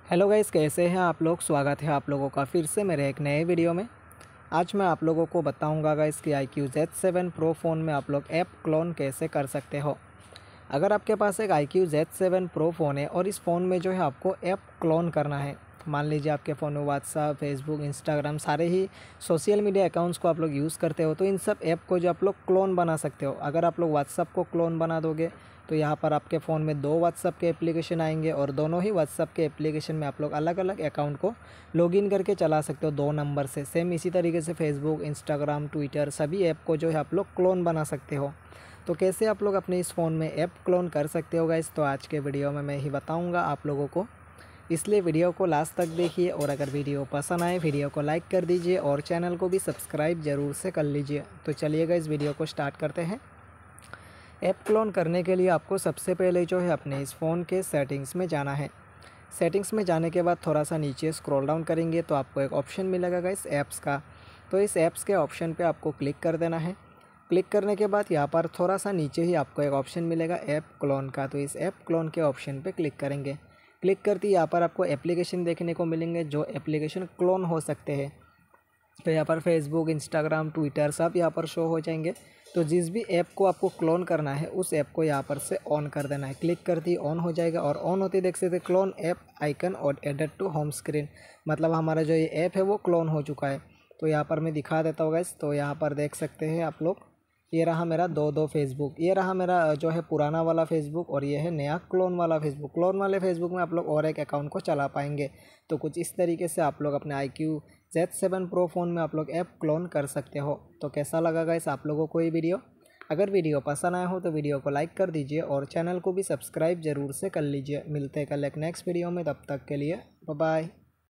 Hello guys, कैसे हैं आप लोग। स्वागत है आप लोगों का फिर से मेरे एक नए वीडियो में। आज मैं आप लोगों को बताऊंगा गाइस कि iQOO Z7 Pro फ़ोन में आप लोग ऐप क्लोन कैसे कर सकते हो। अगर आपके पास एक iQOO Z7 Pro फ़ोन है और इस फ़ोन में जो है आपको ऐप क्लोन करना है, मान लीजिए आपके फ़ोन में व्हाट्सअप, फेसबुक, इंस्टाग्राम सारे ही सोशल मीडिया अकाउंट्स को आप लोग यूज़ करते हो, तो इन सब ऐप को जो आप लोग क्लोन बना सकते हो। अगर आप लोग व्हाट्सअप को क्लोन बना दोगे तो यहाँ पर आपके फ़ोन में 2 व्हाट्सअप के एप्लीकेशन आएंगे और दोनों ही व्हाट्सअप के एप्लीकेशन में आप लोग अलग अलग अकाउंट को लॉगिन करके चला सकते हो 2 नंबर से। सेम इसी तरीके से फेसबुक, इंस्टाग्राम, ट्विटर सभी ऐप को जो है आप लोग क्लोन बना सकते हो। तो कैसे आप लोग अपने इस फ़ोन में ऐप क्लोन कर सकते हो गाइस, तो आज के वीडियो में मैं ही बताऊँगा आप लोगों को, इसलिए वीडियो को लास्ट तक देखिए। और अगर वीडियो पसंद आए वीडियो को लाइक कर दीजिए और चैनल को भी सब्सक्राइब ज़रूर से कर लीजिए। तो चलिएगा इस वीडियो को स्टार्ट करते हैं। ऐप क्लोन करने के लिए आपको सबसे पहले जो है अपने इस फ़ोन के सेटिंग्स में जाना है। सेटिंग्स में जाने के बाद थोड़ा सा नीचे स्क्रॉल डाउन करेंगे तो आपको एक ऑप्शन मिलेगा इस ऐप्स का। तो इस ऐप्स के ऑप्शन पे आपको क्लिक कर देना है। क्लिक करने के बाद यहाँ पर थोड़ा सा नीचे ही आपको एक ऑप्शन मिलेगा ऐप क्लोन का। तो इस ऐप क्लोन के ऑप्शन पे क्लिक करेंगे। क्लिक करते ही यहाँ पर आपको एप्लीकेशन देखने को मिलेंगे जो एप्लीकेशन क्लोन हो सकते हैं। तो यहाँ पर फेसबुक, इंस्टाग्राम, ट्विटर सब यहाँ पर शो हो जाएंगे। तो जिस भी ऐप को आपको क्लोन करना है उस ऐप को यहाँ पर से ऑन कर देना है। क्लिक करते ही ऑन हो जाएगा और ऑन होते ही देख सकते क्लोन ऐप आइकन और एडेड टू होम स्क्रीन, मतलब हमारा जो ये ऐप है वो क्लोन हो चुका है। तो यहाँ पर मैं दिखा देता हूँ गाइस। तो यहाँ पर देख सकते हैं आप लोग, ये रहा मेरा दो फेसबुक, ये रहा मेरा जो है पुराना वाला फेसबुक और ये है नया क्लोन वाला फेसबुक। क्लोन वाले फेसबुक में आप लोग और एक अकाउंट को चला पाएंगे। तो कुछ इस तरीके से आप लोग अपने iQOO Z7 Pro फ़ोन में आप लोग ऐप क्लोन कर सकते हो। तो कैसा लगा गाइस आप लोगों को ये वीडियो। अगर वीडियो पसंद आया हो तो वीडियो को लाइक कर दीजिए और चैनल को भी सब्सक्राइब ज़रूर से कर लीजिए। मिलते हैं कल एक नेक्स्ट वीडियो में, तब तक के लिए बाय बाय।